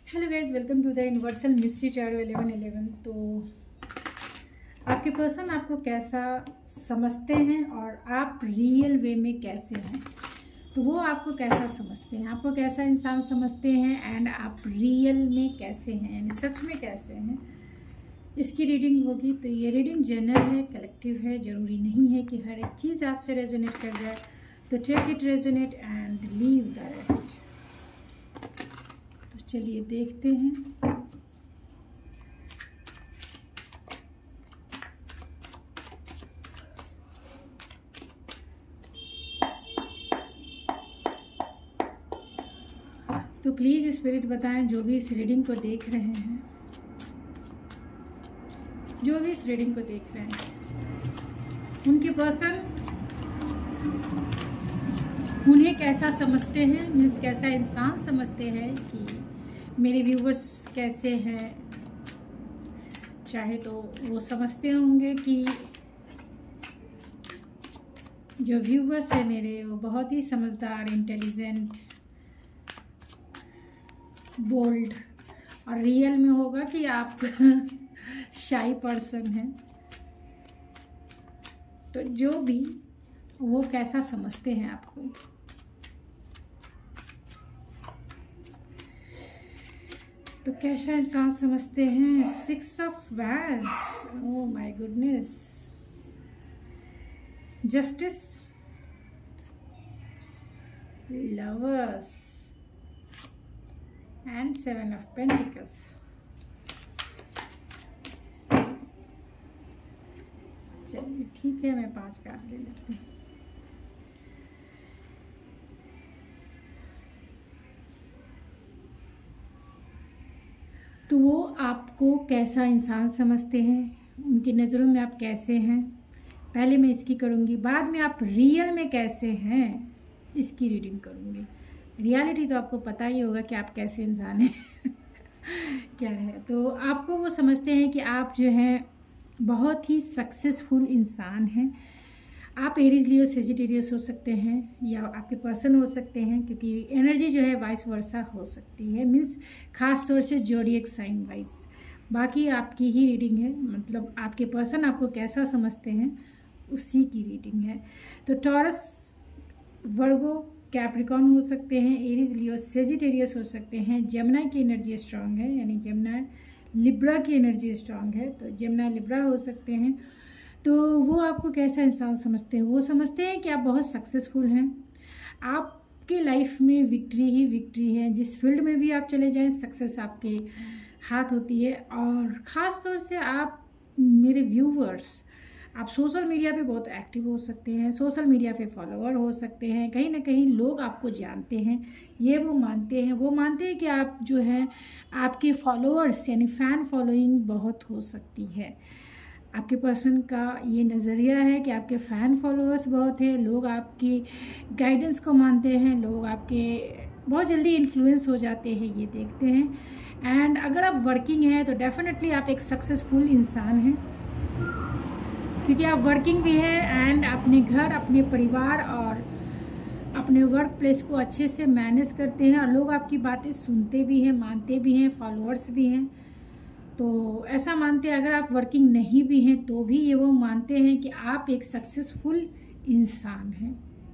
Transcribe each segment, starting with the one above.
Hello guys, welcome to the universal mystery tarot 1111। तो आपके person आपको कैसा समझते हैं और आप रियल वे में कैसे हैं, तो वो आपको कैसा समझते हैं, आपको कैसा इंसान समझते हैं एंड आप रियल में कैसे हैं, यानी सच में कैसे हैं, इसकी रीडिंग होगी। तो ये रीडिंग जनरल है, कलेक्टिव है, ज़रूरी नहीं है कि हर एक चीज़ आपसे रेजोनेट कर जाए। तो take it resonate and leave the rest. चलिए देखते हैं। तो प्लीज़ स्पिरिट बताएं, जो भी इस रीडिंग को देख रहे हैं, जो भी इस रीडिंग को देख रहे हैं, उनके पर्सन उन्हें कैसा समझते हैं, मीन्स कैसा इंसान समझते हैं कि मेरे व्यूवर्स कैसे हैं। चाहे तो वो समझते होंगे कि जो व्यूवर्स हैं मेरे, वो बहुत ही समझदार, इंटेलिजेंट, बोल्ड, और रियल में होगा कि आप शाई पर्सन हैं। तो जो भी वो कैसा समझते हैं आपको। तो कैसा इंसान समझते हैं। 6 of wands, oh my goodness, justice, lovers and 7 of pentacles. चलिए ठीक है, मैं 5 कार्ड ले लेती हूँ। तो वो आपको कैसा इंसान समझते हैं, उनकी नज़रों में आप कैसे हैं, पहले मैं इसकी करूँगी, बाद में आप रियल में कैसे हैं इसकी रीडिंग करूँगी। रियलिटी तो आपको पता ही होगा कि आप कैसे इंसान हैं क्या है। तो आपको वो समझते हैं कि आप जो हैं बहुत ही सक्सेसफुल इंसान हैं। आप एरीज, लियो, सेजिटेरियस हो सकते हैं या आपके पर्सन हो सकते हैं, क्योंकि एनर्जी जो है वाइस वर्सा हो सकती है, मीन्स खास तौर से जोडिएक साइन वाइज। बाकी आपकी ही रीडिंग है, मतलब आपके पर्सन आपको कैसा समझते हैं उसी की रीडिंग है। तो टॉरस, वर्गो, कैप्रिकॉन हो सकते हैं, एरीज, लियो, सेजिटेरियस हो सकते हैं। जेमिनी की एनर्जी स्ट्रांग है, यानी जेमिनी लिब्रा की एनर्जी स्ट्रांग है, तो जेमिनी लिब्रा हो सकते हैं। तो वो आपको कैसा इंसान समझते हैं, वो समझते हैं कि आप बहुत सक्सेसफुल हैं, आपके लाइफ में विक्ट्री ही विक्ट्री है, जिस फील्ड में भी आप चले जाएं सक्सेस आपके हाथ होती है। और ख़ास तौर से आप मेरे व्यूवर्स, आप सोशल मीडिया पे बहुत एक्टिव हो सकते हैं, सोशल मीडिया पे फॉलोअर हो सकते हैं, कहीं ना कहीं लोग आपको जानते हैं, ये वो मानते हैं कि आप जो हैं, आपके फॉलोअर्स यानी फ़ैन फॉलोइंग बहुत हो सकती है। आपके पर्सन का ये नज़रिया है कि आपके फ़ैन फॉलोअर्स बहुत हैं, लोग आपकी गाइडेंस को मानते हैं, लोग आपके बहुत जल्दी इन्फ्लुएंस हो जाते हैं, ये देखते हैं। एंड अगर आप वर्किंग हैं तो डेफिनेटली आप एक सक्सेसफुल इंसान हैं, क्योंकि आप वर्किंग भी हैं एंड अपने घर, अपने परिवार और अपने वर्क प्लेस को अच्छे से मैनेज करते हैं, और लोग आपकी बातें सुनते भी हैं, मानते भी हैं, फॉलोअर्स भी हैं। तो ऐसा मानते हैं, अगर आप वर्किंग नहीं भी हैं तो भी ये वो मानते हैं कि आप एक सक्सेसफुल इंसान हैं।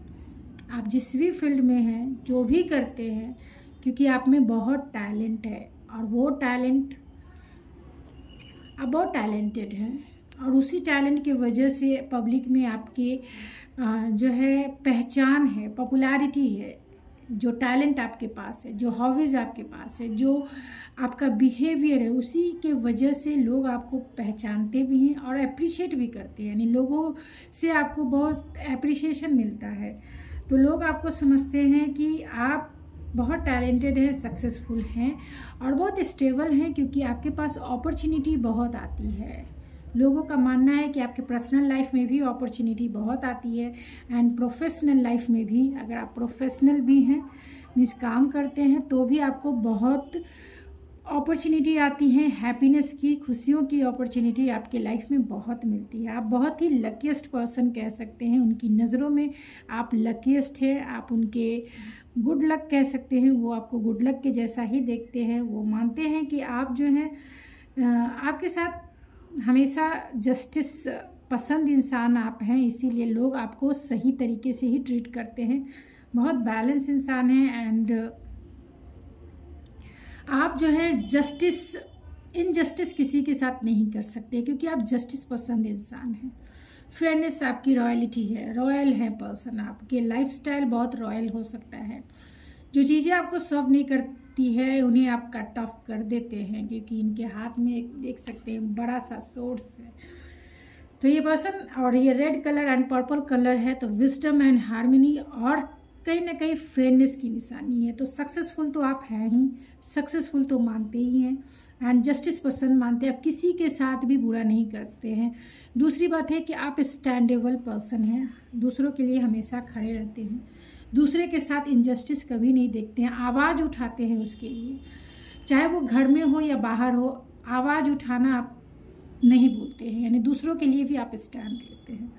आप जिस भी फील्ड में हैं, जो भी करते हैं, क्योंकि आप में बहुत टैलेंट है, और वो टैलेंट, आप बहुत टैलेंटेड हैं, और उसी टैलेंट की वजह से पब्लिक में आपकी जो है पहचान है, पॉपुलैरिटी है। जो टैलेंट आपके पास है, जो हॉबीज़ आपके पास है, जो आपका बिहेवियर है, उसी के वजह से लोग आपको पहचानते भी हैं और अप्रिशिएट भी करते हैं, यानी लोगों से आपको बहुत अप्रिशिएशन मिलता है। तो लोग आपको समझते हैं कि आप बहुत टैलेंटेड हैं, सक्सेसफुल हैं और बहुत स्टेबल हैं, क्योंकि आपके पास अपॉर्चुनिटी बहुत आती है। लोगों का मानना है कि आपके पर्सनल लाइफ में भी अपॉर्चुनिटी बहुत आती है, एंड प्रोफेशनल लाइफ में भी, अगर आप प्रोफेशनल भी हैं, मीन्स काम करते हैं, तो भी आपको बहुत अपॉर्चुनिटी आती हैं हैप्पीनेस की, खुशियों की अपॉर्चुनिटी आपके लाइफ में बहुत मिलती है। आप बहुत ही लकीस्ट पर्सन कह सकते हैं, उनकी नज़रों में आप लकीस्ट हैं, आप उनके गुड लक कह सकते हैं। वो आपको गुड लक के जैसा ही देखते हैं। वो मानते हैं कि आप जो हैं आपके साथ हमेशा जस्टिस पसंद इंसान आप हैं, इसीलिए लोग आपको सही तरीके से ही ट्रीट करते हैं। बहुत बैलेंस इंसान हैं एंड आप जो है इनजस्टिस किसी के साथ नहीं कर सकते, क्योंकि आप जस्टिस पसंद इंसान हैं। फेयरनेस आपकी रॉयलिटी है, रॉयल है पर्सन। आपके लाइफस्टाइल बहुत रॉयल हो सकता है। जो चीज़ें आपको सर्व नहीं करती है उन्हें आप कट ऑफ कर देते हैं, क्योंकि इनके हाथ में देख सकते हैं बड़ा सा सोर्स है। तो ये पर्सन, और ये red colour and purple colour है, तो विजडम एंड हार्मनी और कहीं ना कहीं फेयरनेस की निशानी है। तो सक्सेसफुल तो आप हैं ही, सक्सेसफुल तो मानते ही हैं एंड जस्टिस पसंद मानते हैं। आप किसी के साथ भी बुरा नहीं करते हैं। दूसरी बात है कि आप स्टैंडेबल पर्सन हैं, दूसरों के लिए हमेशा खड़े रहते हैं, दूसरे के साथ इनजस्टिस कभी नहीं देखते हैं, आवाज़ उठाते हैं उसके लिए, चाहे वो घर में हो या बाहर हो। आवाज़ उठाना आप नहीं भूलते हैं, यानी दूसरों के लिए भी आप स्टैंड लेते हैं।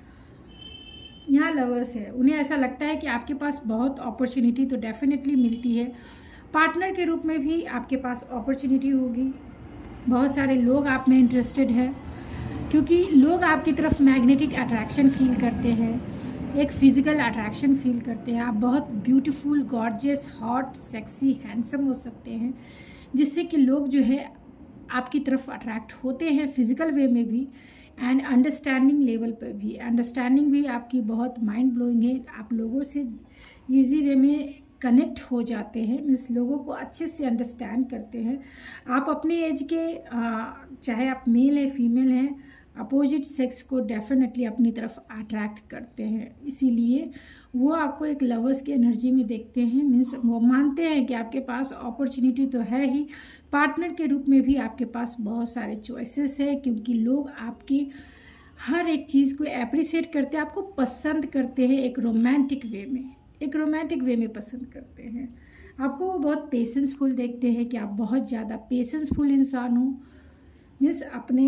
यहाँ लवर्स है, उन्हें ऐसा लगता है कि आपके पास बहुत अपॉर्चुनिटी तो डेफिनेटली मिलती है। पार्टनर के रूप में भी आपके पास अपॉर्चुनिटी होगी। बहुत सारे लोग आप में इंटरेस्टेड हैं, क्योंकि लोग आपकी तरफ मैग्नेटिक अट्रैक्शन फील करते हैं, एक फिजिकल अट्रैक्शन फील करते हैं। आप बहुत beautiful, gorgeous, hot, sexy, handsome हो सकते हैं, जिससे कि लोग जो है आपकी तरफ अट्रैक्ट होते हैं फिजिकल वे में भी एंड अंडरस्टैंडिंग लेवल पर भी। अंडरस्टैंडिंग भी आपकी बहुत माइंड ब्लोइंग है। आप लोगों से ईजी वे में कनेक्ट हो जाते हैं, मीन्स लोगों को अच्छे से अंडरस्टैंड करते हैं। आप अपने एज के चाहे आप मेल हैं फीमेल हैं, अपोजिट सेक्स को डेफिनेटली अपनी तरफ अट्रैक्ट करते हैं, इसीलिए वो आपको एक लवर्स की एनर्जी में देखते हैं। मीन्स वो मानते हैं कि आपके पास अपॉर्चुनिटी तो है ही, पार्टनर के रूप में भी आपके पास बहुत सारे चॉइसेस है, क्योंकि लोग आपकी हर एक चीज़ को एप्रिशिएट करते हैं, आपको पसंद करते हैं एक रोमांटिक वे में, एक रोमांटिक वे में पसंद करते हैं। आपको वो बहुत पेशेंसफुल देखते हैं कि आप बहुत ज़्यादा पेशेंसफुल इंसान हो। मीन्स अपने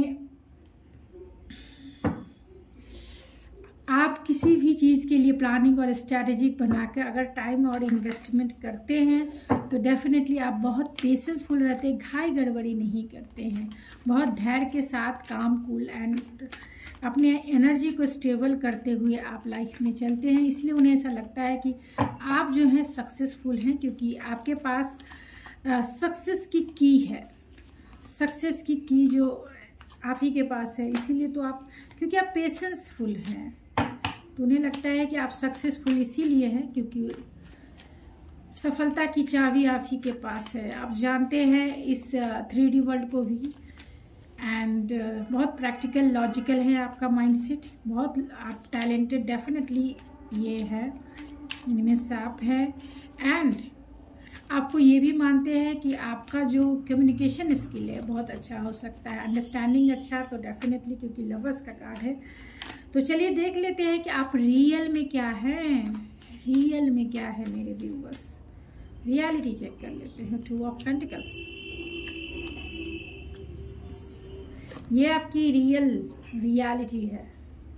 आप किसी भी चीज़ के लिए प्लानिंग और स्ट्रैटेजिक बनाकर अगर टाइम और इन्वेस्टमेंट करते हैं तो डेफिनेटली आप बहुत पेशेंसफुल रहते हैं, घाई गड़बड़ी नहीं करते हैं, बहुत धैर्य के साथ काम कूल एंड अपने एनर्जी को स्टेबल करते हुए आप लाइफ में चलते हैं। इसलिए उन्हें ऐसा लगता है कि आप जो हैं सक्सेसफुल हैं, क्योंकि आपके पास सक्सेस की की है, सक्सेस की की जो आप ही के पास है। इसीलिए तो आप, क्योंकि आप पेशेंसफुल हैं, तो उन्हें लगता है कि आप सक्सेसफुल इसीलिए हैं क्योंकि सफलता की चाबी आप ही के पास है। आप जानते हैं इस 3D वर्ल्ड को भी एंड बहुत प्रैक्टिकल लॉजिकल है आपका माइंडसेट, बहुत आप टैलेंटेड डेफिनेटली ये है, इनमें से आप है। एंड आपको ये भी मानते हैं कि आपका जो कम्युनिकेशन स्किल है बहुत अच्छा हो सकता है, अंडरस्टैंडिंग अच्छा, तो डेफिनेटली क्योंकि लवर्स का कार्ड है। तो चलिए देख लेते हैं कि आप रियल में क्या हैं, रियल में क्या है मेरे व्यूअर्स। रियलिटी चेक कर लेते हैं। 2 ऑफ पेंटिकल्स, ये आपकी रियलिटी है,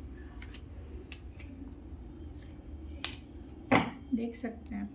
देख सकते हैं।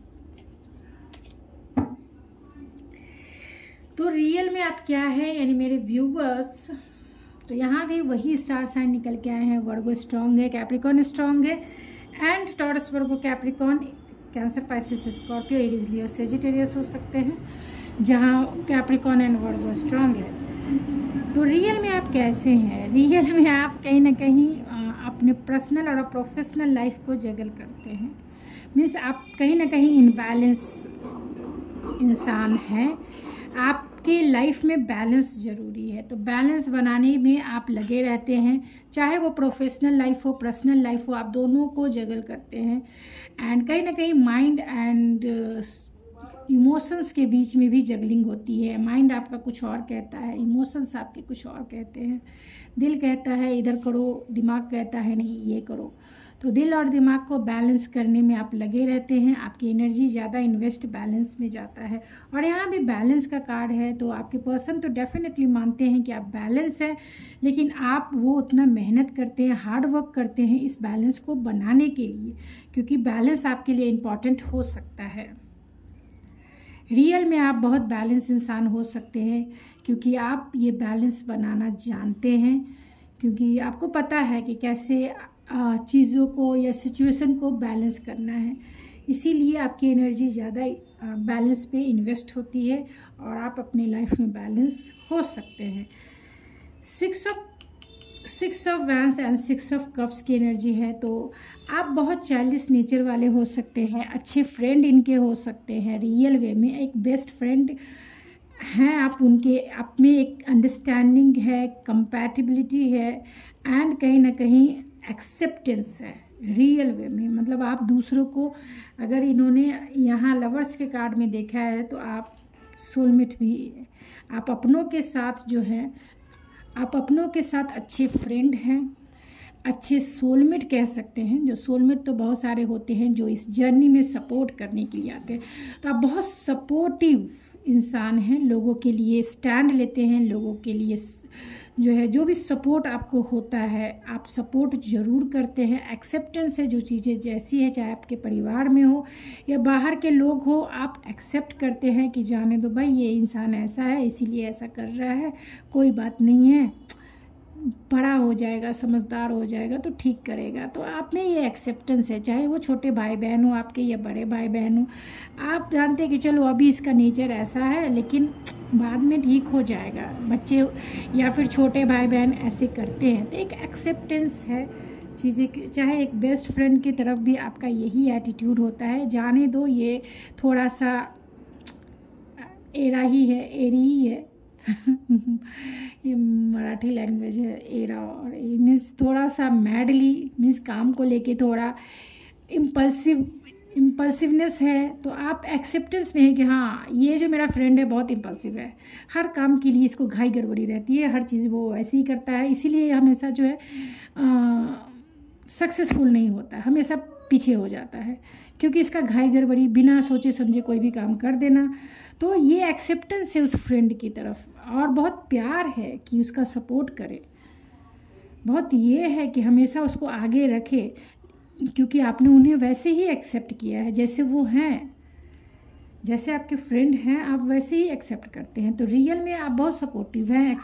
तो रियल में आप क्या है यानी मेरे व्यूअर्स, तो यहाँ भी वही स्टार साइन निकल के आए हैं। वर्गो स्ट्रांग है, कैप्रिकॉन स्ट्रांग है and Taurus, Virgo, Capricorn, Cancer, Pisces, Scorpio, Aries, Leo, Sagittarius हो सकते हैं, जहाँ कैप्रिकॉन एंड वर्गो स्ट्रांग है। तो रियल में आप कैसे हैं? रियल में आप कहीं ना कहीं अपने पर्सनल और प्रोफेशनल लाइफ को जगल करते हैं। मीन्स आप कहीं ना कहीं इनबैलेंस इंसान हैं। आपके लाइफ में बैलेंस ज़रूरी है, तो बैलेंस बनाने में आप लगे रहते हैं, चाहे वो प्रोफेशनल लाइफ हो पर्सनल लाइफ हो, आप दोनों को जगल करते हैं। एंड कहीं ना कहीं माइंड एंड इमोशंस के बीच में भी जगलिंग होती है। माइंड आपका कुछ और कहता है, इमोशंस आपके कुछ और कहते हैं। दिल कहता है इधर करो, दिमाग कहता है नहीं ये करो। तो दिल और दिमाग को बैलेंस करने में आप लगे रहते हैं, आपकी एनर्जी ज़्यादा इन्वेस्ट बैलेंस में जाता है। और यहाँ भी बैलेंस का कार्ड है, तो आपके पर्सन तो डेफिनेटली मानते हैं कि आप बैलेंस है, लेकिन आप वो उतना मेहनत करते हैं, हार्ड वर्क करते हैं इस बैलेंस को बनाने के लिए, क्योंकि बैलेंस आपके लिए इम्पॉर्टेंट हो सकता है। रियल में आप बहुत बैलेंस इंसान हो सकते हैं, क्योंकि आप ये बैलेंस बनाना जानते हैं, क्योंकि आपको पता है कि कैसे चीज़ों को या सिचुएशन को बैलेंस करना है। इसीलिए आपकी एनर्जी ज़्यादा बैलेंस पे इन्वेस्ट होती है और आप अपने लाइफ में बैलेंस हो सकते हैं। Six of wands and 6 of cups की एनर्जी है, तो आप बहुत चाइल्डिश नेचर वाले हो सकते हैं, अच्छे फ्रेंड इनके हो सकते हैं, रियल वे में एक बेस्ट फ्रेंड हैं आप उनके, आप में एक अंडरस्टैंडिंग है, कंपैटिबिलिटी है एंड कहीं ना कहीं एक्सेप्टेंस है रियल वे में। मतलब आप दूसरों को, अगर इन्होंने यहाँ लवर्स के कार्ड में देखा है तो आप सोलमेट भी, आप अपनों के साथ जो है, आप अपनों के साथ अच्छे फ्रेंड हैं, अच्छे सोलमेट कह सकते हैं। जो सोलमेट तो बहुत सारे होते हैं जो इस जर्नी में सपोर्ट करने के लिए आते हैं, तो आप बहुत सपोर्टिव इंसान हैं, लोगों के लिए स्टैंड लेते हैं, लोगों के लिए जो है जो भी सपोर्ट आपको होता है आप सपोर्ट ज़रूर करते हैं। एक्सेप्टेंस है, जो चीज़ें जैसी है, चाहे आपके परिवार में हो या बाहर के लोग हो, आप एक्सेप्ट करते हैं कि जाने दो भाई, ये इंसान ऐसा है इसीलिए ऐसा कर रहा है, कोई बात नहीं है, बड़ा हो जाएगा, समझदार हो जाएगा तो ठीक करेगा। तो आप में ये एक्सेप्टेंस है, चाहे वो छोटे भाई बहन हो आपके या बड़े भाई बहन हो, आप जानते हैं कि चलो अभी इसका नेचर ऐसा है लेकिन बाद में ठीक हो जाएगा। बच्चे या फिर छोटे भाई बहन ऐसे करते हैं, तो एक एक्सेप्टेंस है चीज़ें की। चाहे एक बेस्ट फ्रेंड की तरफ भी आपका यही एटीट्यूड होता है, जाने दो ये थोड़ा सा एरा ही है, एरी ही है ये मराठी लैंग्वेज है, एरा, और मीन्स थोड़ा सा मैडली, मीन्स काम को लेके थोड़ा इम्पल्सिवनेस है। तो आप एक्सेप्टेंस में है कि हाँ ये जो मेरा फ्रेंड है बहुत इम्पल्सिव है, हर काम के लिए इसको घाई गड़बड़ी रहती है, हर चीज़ वो ऐसे ही करता है, इसीलिए हमेशा जो है सक्सेसफुल नहीं होता है, हमेशा पीछे हो जाता है, क्योंकि इसका घाई गड़बड़ी, बिना सोचे समझे कोई भी काम कर देना। तो ये एक्सेप्टेंस है उस फ्रेंड की तरफ, और बहुत प्यार है कि उसका सपोर्ट करे, बहुत ये है कि हमेशा उसको आगे रखे, क्योंकि आपने उन्हें वैसे ही एक्सेप्ट किया है जैसे वो हैं, जैसे आपके फ्रेंड हैं आप वैसे ही एक्सेप्ट करते हैं। तो रियल में आप बहुत सपोर्टिव हैं,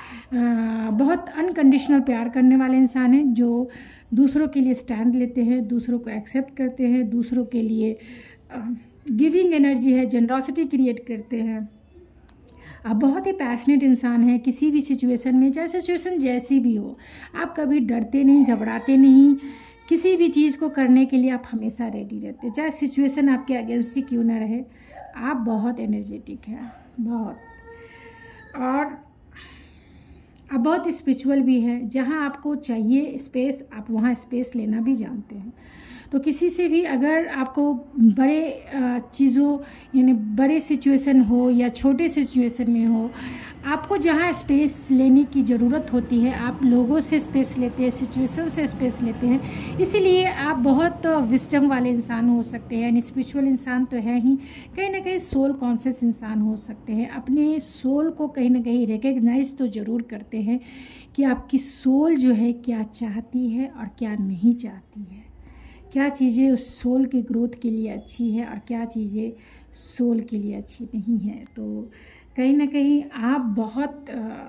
बहुत अनकंडीशनल प्यार करने वाले इंसान हैं, जो दूसरों के लिए स्टैंड लेते हैं, दूसरों को एक्सेप्ट करते हैं, दूसरों के लिए गिविंग एनर्जी है, जनरॉसिटी क्रिएट करते हैं। आप बहुत ही पैशनेट इंसान हैं, किसी भी सिचुएशन में, चाहे सिचुएशन जैसी भी हो, आप कभी डरते नहीं, घबराते नहीं, किसी भी चीज़ को करने के लिए आप हमेशा रेडी रहते हैं, चाहे सिचुएशन आपके अगेंस्ट ही क्यों ना रहे। आप बहुत एनर्जेटिक हैं, बहुत, और आप बहुत स्पिरिचुअल भी हैं, जहाँ आपको चाहिए स्पेस आप वहाँ स्पेस लेना भी जानते हैं। तो किसी से भी अगर आपको बड़े चीज़ों यानी बड़े सिचुएशन हो या छोटे सिचुएशन में हो, आपको जहाँ स्पेस लेने की ज़रूरत होती है आप लोगों से स्पेस लेते हैं, सिचुएशन से स्पेस लेते हैं, इसीलिए आप बहुत विस्डम वाले इंसान हो सकते हैं, यानी स्पिरिचुअल इंसान तो है ही, कहीं ना कहीं सोल कॉन्शियस इंसान हो सकते हैं। अपने सोल को कहीं ना कहीं रिकग्नाइज तो ज़रूर करते हैं कि आपकी सोल जो है क्या चाहती है और क्या नहीं चाहती है, क्या चीज़ें उस सोल के ग्रोथ के लिए अच्छी है और क्या चीज़ें सोल के लिए अच्छी नहीं है। तो कहीं ना कहीं आप बहुत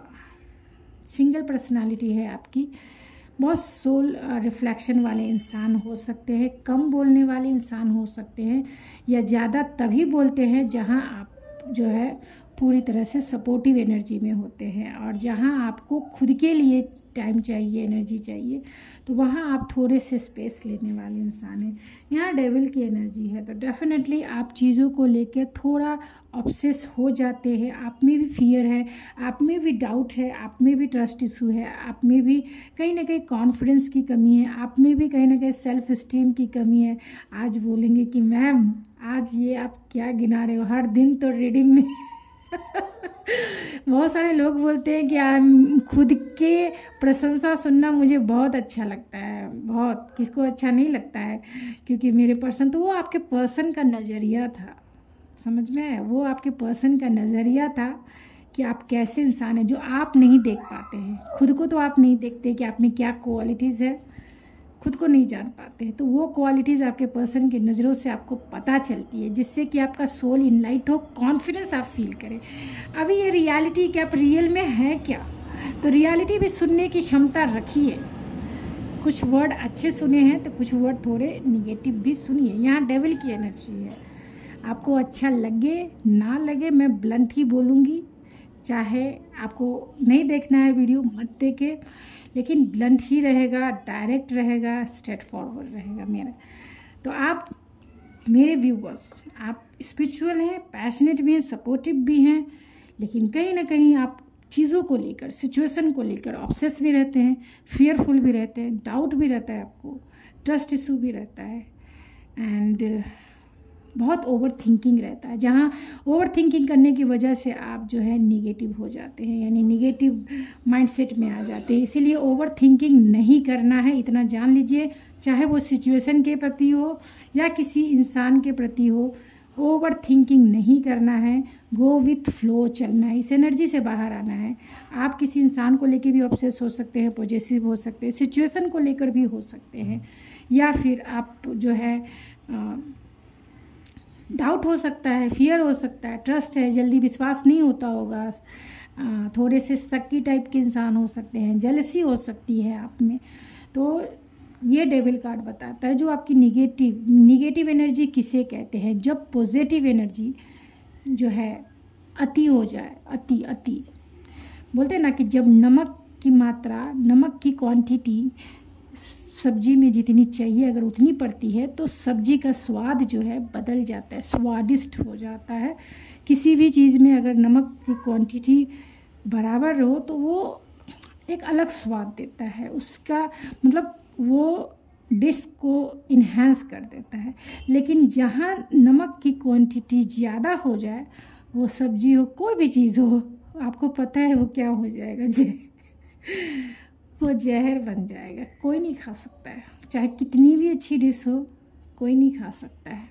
सिंगल पर्सनालिटी है आपकी, बहुत सोल रिफ्लेक्शन वाले इंसान हो सकते हैं, कम बोलने वाले इंसान हो सकते हैं, या ज़्यादा तभी बोलते हैं जहां आप जो है पूरी तरह से सपोर्टिव एनर्जी में होते हैं, और जहां आपको खुद के लिए टाइम चाहिए, एनर्जी चाहिए, तो वहाँ आप थोड़े से स्पेस लेने वाले इंसान हैं। यहाँ डेविल की एनर्जी है, तो डेफिनेटली आप चीज़ों को लेकर थोड़ा ऑब्सेस हो जाते हैं, आप में भी फियर है, आप में भी डाउट है, आप में भी ट्रस्ट इशू है, आप में भी कहीं ना कहीं कॉन्फिडेंस की कमी है, आप में भी कहीं ना कहीं सेल्फ इस्टीम की कमी है। आज बोलेंगे कि मैम आज ये आप क्या गिना रहे हो, हर दिन तो रीडिंग में बहुत सारे लोग बोलते हैं कि खुद के प्रशंसा सुनना मुझे बहुत अच्छा लगता है, बहुत, किसको अच्छा नहीं लगता है, क्योंकि मेरे पर्सन, तो वो आपके पर्सन का नज़रिया था, समझ में आया? वो आपके पर्सन का नज़रिया था कि आप कैसे इंसान हैं, जो आप नहीं देख पाते हैं। खुद को तो आप नहीं देखते कि आप में क्या क्वालिटीज़ है, खुद को नहीं जान पाते हैं, तो वो क्वालिटीज़ आपके पर्सन की नज़रों से आपको पता चलती है, जिससे कि आपका सोल इनलाइट हो, कॉन्फिडेंस आप फील करें। अभी ये रियलिटी क्या, आप रियल में है क्या, तो रियलिटी भी सुनने की क्षमता रखिए। कुछ वर्ड अच्छे सुने हैं तो कुछ वर्ड थोड़े निगेटिव भी सुनिए। यहाँ डेविल की एनर्जी है, आपको अच्छा लगे ना लगे, मैं ब्लंट ही बोलूँगी। चाहे आपको नहीं देखना है वीडियो, मत देखे, लेकिन ब्लंट ही रहेगा, डायरेक्ट रहेगा, स्ट्रेट फॉरवर्ड रहेगा मेरा। तो आप मेरे व्यूवर्स, आप स्पिरिचुअल हैं, पैशनेट भी हैं, सपोर्टिव भी हैं, लेकिन कहीं ना कहीं आप चीज़ों को लेकर, सिचुएशन को लेकर ऑब्सेस भी रहते हैं, फियरफुल भी रहते हैं, डाउट भी रहता है, आपको ट्रस्ट इशू भी रहता है, एंड बहुत ओवर थिंकिंग रहता है, जहाँ ओवर थिंकिंग करने की वजह से आप जो है निगेटिव हो जाते हैं, यानी निगेटिव माइंडसेट में आ जाते हैं। इसीलिए ओवर थिंकिंग नहीं करना है, इतना जान लीजिए, चाहे वो सिचुएशन के प्रति हो या किसी इंसान के प्रति हो, ओवर थिंकिंग नहीं करना है, गो विथ फ्लो चलना है, इस एनर्जी से बाहर आना है। आप किसी इंसान को लेकर भी ऑब्सेस हो सकते हैं, पॉजेसिव हो सकते हैं, सिचुएशन को लेकर भी हो सकते हैं, या फिर आप जो है डाउट हो सकता है, फियर हो सकता है, ट्रस्ट है, जल्दी विश्वास नहीं होता होगा, थोड़े से शक्की टाइप के इंसान हो सकते हैं, जेलसी हो सकती है आप में। तो ये डेविल कार्ड बताता है जो आपकी निगेटिव एनर्जी किसे कहते हैं, जब पॉजिटिव एनर्जी जो है अति हो जाए, अति बोलते हैं ना कि जब नमक की मात्रा, नमक की क्वांटिटी सब्जी में जितनी चाहिए अगर उतनी पड़ती है तो सब्जी का स्वाद जो है बदल जाता है, स्वादिष्ट हो जाता है। किसी भी चीज़ में अगर नमक की क्वांटिटी बराबर हो तो वो एक अलग स्वाद देता है, उसका मतलब वो डिश को इन्हेंस कर देता है। लेकिन जहाँ नमक की क्वांटिटी ज़्यादा हो जाए, वो सब्जी हो, कोई भी चीज़ हो, आपको पता है वो क्या हो जाएगा, वो जहर बन जाएगा, कोई नहीं खा सकता है। चाहे कितनी भी अच्छी डिश हो, कोई नहीं खा सकता है।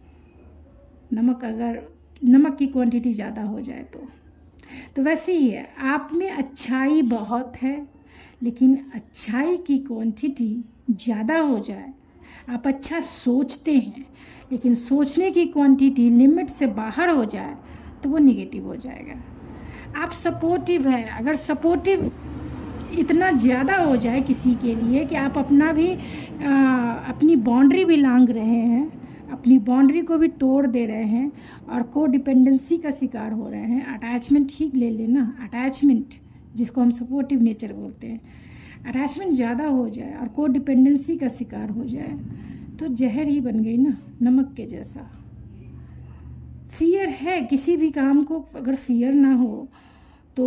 अगर नमक की क्वांटिटी ज़्यादा हो जाए तो वैसे ही है, आप में अच्छाई बहुत है, लेकिन अच्छाई की क्वांटिटी ज़्यादा हो जाए, आप अच्छा सोचते हैं लेकिन सोचने की क्वांटिटी लिमिट से बाहर हो जाए तो वो निगेटिव हो जाएगा। आप सपोर्टिव हैं, अगर सपोर्टिव इतना ज़्यादा हो जाए किसी के लिए कि आप अपनी बाउंड्री भी लांघ रहे हैं, अपनी बाउंड्री को भी तोड़ दे रहे हैं और को डिपेंडेंसी का शिकार हो रहे हैं, अटैचमेंट ठीक ले लेना, अटैचमेंट जिसको हम सपोर्टिव नेचर बोलते हैं, अटैचमेंट ज़्यादा हो जाए और को डिपेंडेंसी का शिकार हो जाए तो जहर ही बन गई ना, नमक के जैसा। फियर है, किसी भी काम को अगर फियर ना हो तो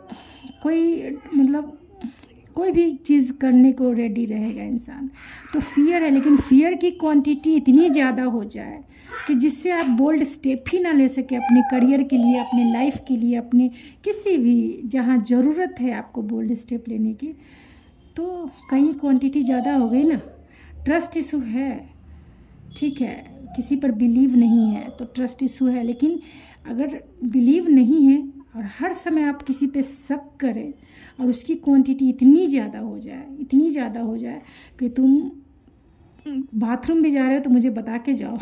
कोई भी चीज़ करने को रेडी रहेगा इंसान। तो फियर है, लेकिन फियर की क्वांटिटी इतनी ज़्यादा हो जाए कि जिससे आप बोल्ड स्टेप ही ना ले सके अपने करियर के लिए, अपने लाइफ के लिए, अपने किसी भी जहाँ ज़रूरत है आपको बोल्ड स्टेप लेने की, तो कहीं क्वांटिटी ज़्यादा हो गई ना। ट्रस्ट इशू है, ठीक है, किसी पर बिलीव नहीं है तो ट्रस्ट इशू है, लेकिन अगर बिलीव नहीं है और हर समय आप किसी पे शक करें और उसकी क्वांटिटी इतनी ज़्यादा हो जाए कि तुम बाथरूम भी जा रहे हो तो मुझे बता के जाओ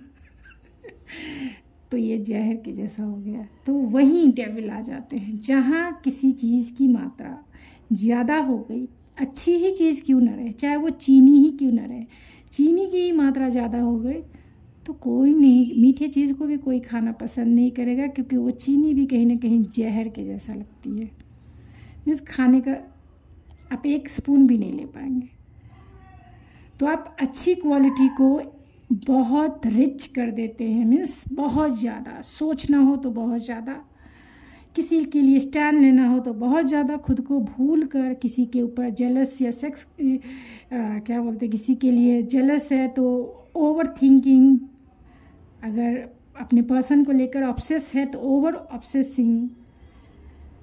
तो ये जहर के जैसा हो गया। तो वहीं डेविल आ जाते हैं, जहाँ किसी चीज़ की मात्रा ज़्यादा हो गई, अच्छी ही चीज़ क्यों ना रहे, चाहे वो चीनी ही क्यों ना रहे, चीनी की मात्रा ज़्यादा हो गई तो कोई नहीं, मीठे चीज़ को भी कोई खाना पसंद नहीं करेगा, क्योंकि वो चीनी भी कहीं ना कहीं जहर के जैसा लगती है। मीन्स खाने का आप एक स्पून भी नहीं ले पाएंगे। तो आप अच्छी क्वालिटी को बहुत रिच कर देते हैं, मीन्स बहुत ज़्यादा, सोचना हो तो बहुत ज़्यादा, किसी के लिए स्टैंड लेना हो तो बहुत ज़्यादा, खुद को भूल कर किसी के ऊपर जेलस या सेक्स किसी के लिए जेलस है तो ओवर थिंकिंग, अगर अपने पर्सन को लेकर ऑब्सेस है तो ओवर ऑब्सेसिंग,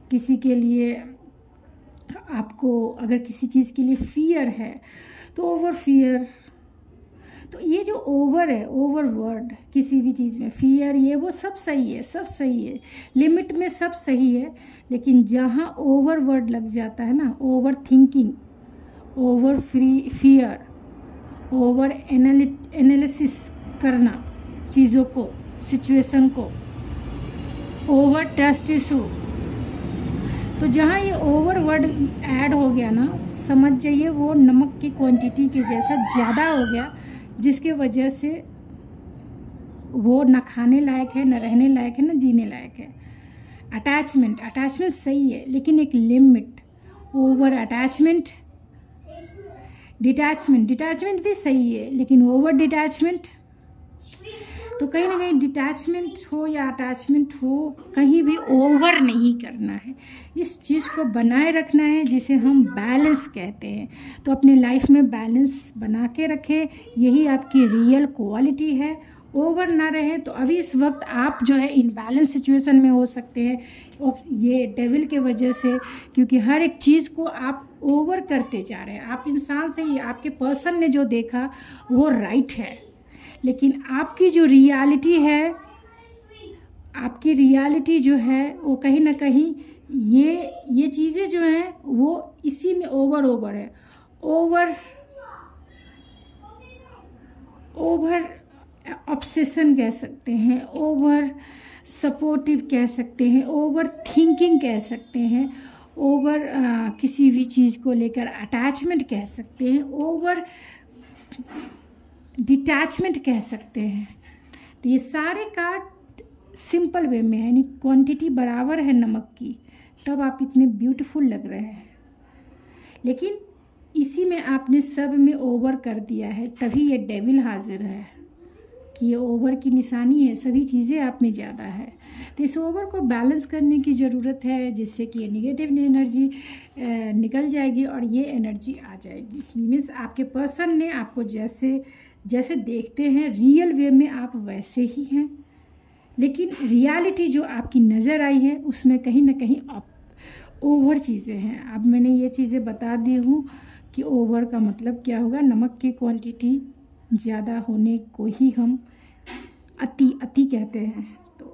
किसी के लिए आपको अगर किसी चीज़ के लिए फियर है तो ओवर फियर, तो ये जो ओवर है, ओवर वर्ड किसी भी चीज़ में, फियर, ये वो सब सही है, सब सही है, लिमिट में सब सही है। लेकिन जहाँ ओवर वर्ड लग जाता है ना, over thinking, over fear, over analysis करना चीज़ों को, सिचुएशन को, ओवर ट्रस्ट इशू, तो जहाँ ये ओवर वर्ड ऐड हो गया ना, समझ जाइए वो नमक की क्वांटिटी के जैसा ज़्यादा हो गया, जिसके वजह से वो न खाने लायक है, न रहने लायक है, न जीने लायक है। अटैचमेंट सही है, लेकिन एक लिमिट। ओवर अटैचमेंट, डिटैचमेंट भी सही है, लेकिन ओवर डिटैचमेंट, तो कहीं ना कहीं डिटैचमेंट हो या अटैचमेंट हो, कहीं भी ओवर नहीं करना है। इस चीज़ को बनाए रखना है, जिसे हम बैलेंस कहते हैं। तो अपने लाइफ में बैलेंस बना के रखें, यही आपकी रियल क्वालिटी है। ओवर ना रहे। तो अभी इस वक्त आप जो है इनबैलेंस सिचुएशन में हो सकते हैं, और ये डेविल के वजह से, क्योंकि हर एक चीज़ को आप ओवर करते जा रहे हैं। आप इंसान से ही, आपके पर्सन ने जो देखा वो राइट है, लेकिन आपकी जो रियलिटी है, आपकी रियलिटी जो है वो कहीं ना कहीं ये चीज़ें जो हैं वो इसी में ओवर है। ओवर ऑब्सेशन कह सकते हैं, ओवर सपोर्टिव कह सकते हैं, ओवर थिंकिंग कह सकते हैं, ओवर किसी भी चीज़ को लेकर अटैचमेंट कह सकते हैं, ओवर डिटैचमेंट कह सकते हैं। तो ये सारे कार्ड सिंपल वे में है, यानी क्वांटिटी बराबर है नमक की, तब आप इतने ब्यूटीफुल लग रहे हैं। लेकिन इसी में आपने सब में ओवर कर दिया है, तभी ये डेविल हाजिर है कि ये ओवर की निशानी है, सभी चीज़ें आप में ज़्यादा है। तो इस ओवर को बैलेंस करने की ज़रूरत है, जिससे कि ये निगेटिव एनर्जी निकल जाएगी और ये एनर्जी आ जाएगी। मीन्स आपके पर्सन ने आपको जैसे देखते हैं रियल वे में आप वैसे ही हैं, लेकिन रियलिटी जो आपकी नज़र आई है उसमें कहीं ना कहीं ओवर चीज़ें हैं। अब मैंने ये चीज़ें बता दी हूँ कि ओवर का मतलब क्या होगा। नमक की क्वांटिटी ज़्यादा होने को ही हम अति कहते हैं। तो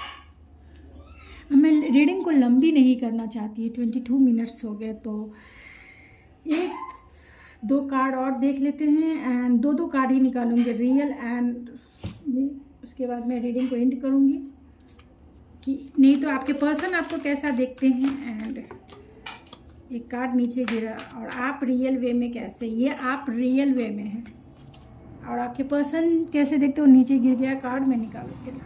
मैं रीडिंग को लंबी नहीं करना चाहती, 22 मिनट्स हो गए, तो एक दो कार्ड और देख लेते हैं एंड दो कार्ड ही निकालूंगी, रियल एंड उसके बाद मैं रीडिंग को एंड करूंगी। कि नहीं तो आपके पर्सन आपको कैसा देखते हैं। एंड एक कार्ड नीचे गिरा, और आप रियल वे में कैसे, ये आप रियल वे में हैं और आपके पर्सन कैसे देखते हो, नीचे गिर गया कार्ड। मैं निकालू के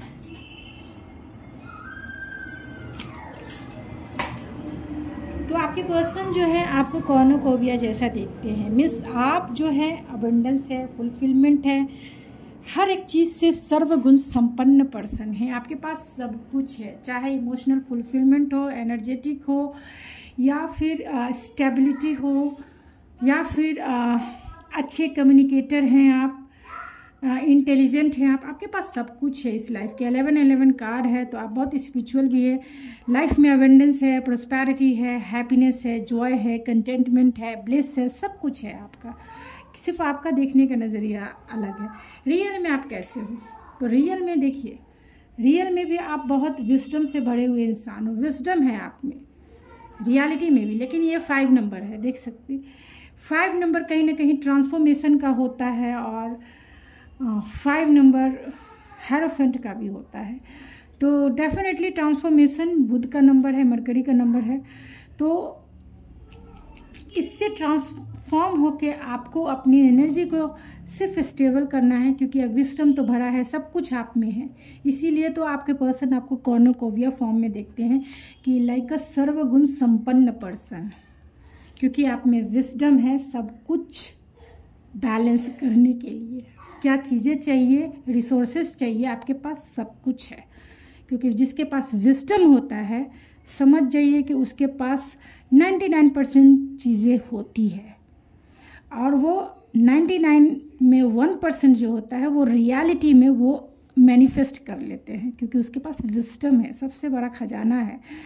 तो आपके पर्सन जो है आपको कॉर्नुकोविया जैसा देखते हैं। मिस आप जो है अबंडेंस है, फुलफिलमेंट है, हर एक चीज़ से सर्वगुण संपन्न पर्सन है। आपके पास सब कुछ है, चाहे इमोशनल फुलफिलमेंट हो, एनर्जेटिक हो, या फिर स्टेबिलिटी हो, या फिर अच्छे कम्युनिकेटर हैं आप, इंटेलिजेंट हैं आप, आपके पास सब कुछ है इस लाइफ के। 1111 कार्ड है, तो आप बहुत स्पिरिचुअल भी है। लाइफ में अबंडेंस है, प्रोस्पेरिटी है, हैप्पीनेस है, जॉय है, कंटेंटमेंट है, ब्लिस है, सब कुछ है आपका। सिर्फ आपका देखने का नज़रिया अलग है। रियल में आप कैसे हो, तो रियल में देखिए, रियल में भी आप बहुत विजडम से भरे हुए इंसान हो, विजडम है आप में रियलिटी में भी। लेकिन ये 5 नंबर है, देख सकते 5 नंबर कहीं ना कहीं ट्रांसफॉर्मेशन का होता है, और 5 नंबर हेरोफेंट का भी होता है। तो डेफिनेटली ट्रांसफॉर्मेशन बुध का नंबर है, मरकरी का नंबर है। तो इससे ट्रांसफॉर्म होके आपको अपनी एनर्जी को सिर्फ स्टेबल करना है, क्योंकि अब विस्डम तो भरा है, सब कुछ आप में है। इसीलिए तो आपके पर्सन आपको कॉर्नुकोविया फॉर्म में देखते हैं कि लाइक अ सर्वगुण संपन्न पर्सन, क्योंकि आप में विस्डम है सब कुछ बैलेंस करने के लिए। क्या चीज़ें चाहिए, रिसोर्सेस चाहिए, आपके पास सब कुछ है। क्योंकि जिसके पास विस्डम होता है, समझ जाइए कि उसके पास 99% चीज़ें होती है, और वो 99 में 1% जो होता है वो रियलिटी में वो मैनिफेस्ट कर लेते हैं, क्योंकि उसके पास विस्डम है, सबसे बड़ा खजाना है।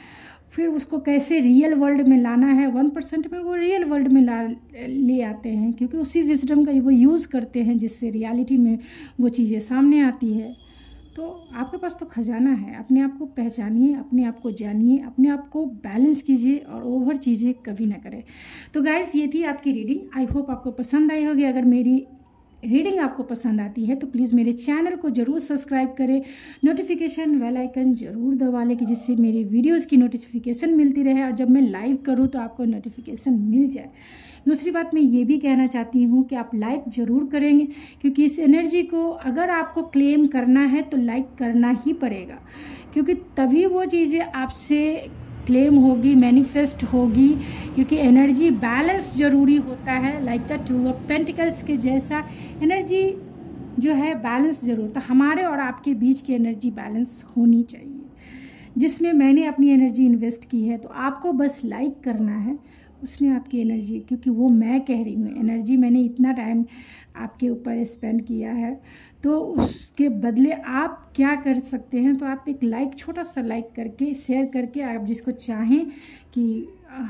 फिर उसको कैसे रियल वर्ल्ड में लाना है, 1% में वो रियल वर्ल्ड में ले आते हैं, क्योंकि उसी विजडम का वो यूज़ करते हैं जिससे रियलिटी में वो चीज़ें सामने आती है। तो आपके पास तो खजाना है, अपने आप को पहचानिए, अपने आप को जानिए, अपने आप को बैलेंस कीजिए और ओवर चीज़ें कभी ना करें। तो गाइस, ये थी आपकी रीडिंग। आई होप आपको पसंद आई होगी। अगर मेरी रीडिंग आपको पसंद आती है तो प्लीज़ मेरे चैनल को ज़रूर सब्सक्राइब करें, नोटिफिकेशन बेल आइकन ज़रूर दबा लें कि जिससे मेरी वीडियोस की नोटिफिकेशन मिलती रहे और जब मैं लाइव करूं तो आपको नोटिफिकेशन मिल जाए। दूसरी बात मैं ये भी कहना चाहती हूं कि आप लाइक ज़रूर करेंगे, क्योंकि इस एनर्जी को अगर आपको क्लेम करना है तो लाइक करना ही पड़ेगा, क्योंकि तभी वो चीज़ें आपसे क्लेम होगी, मैनिफेस्ट होगी, क्योंकि एनर्जी बैलेंस ज़रूरी होता है। लाइक का 2 ऑफ पेंटिकल्स के जैसा एनर्जी जो है बैलेंस ज़रूर, तो हमारे और आपके बीच की एनर्जी बैलेंस होनी चाहिए, जिसमें मैंने अपनी एनर्जी इन्वेस्ट की है। तो आपको बस लाइक करना है उसमें आपकी एनर्जी, क्योंकि वो मैं कह रही हूँ एनर्जी मैंने इतना टाइम आपके ऊपर स्पेंड किया है, तो उसके बदले आप क्या कर सकते हैं, तो आप एक लाइक, छोटा सा लाइक करके, शेयर करके, आप जिसको चाहें कि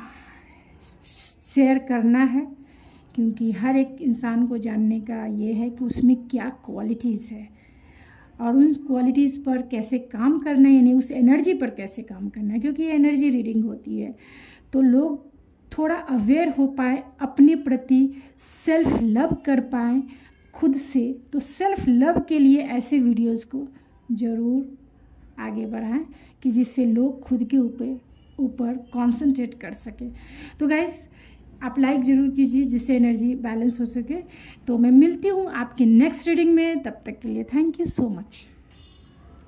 शेयर करना है, क्योंकि हर एक इंसान को जानने का ये है कि उसमें क्या क्वालिटीज़ है और उन क्वालिटीज़ पर कैसे काम करना है, यानी उस एनर्जी पर कैसे काम करना है, क्योंकि ये एनर्जी रीडिंग होती है। तो लोग थोड़ा अवेयर हो पाए, अपने प्रति सेल्फ लव कर पाएँ खुद से। तो सेल्फ लव के लिए ऐसे वीडियोस को ज़रूर आगे बढ़ाएं कि जिससे लोग खुद के ऊपर कंसंट्रेट कर सकें। तो गाइस, आप लाइक ज़रूर कीजिए जिससे एनर्जी बैलेंस हो सके। तो मैं मिलती हूँ आपके नेक्स्ट रीडिंग में, तब तक के लिए थैंक यू सो मच।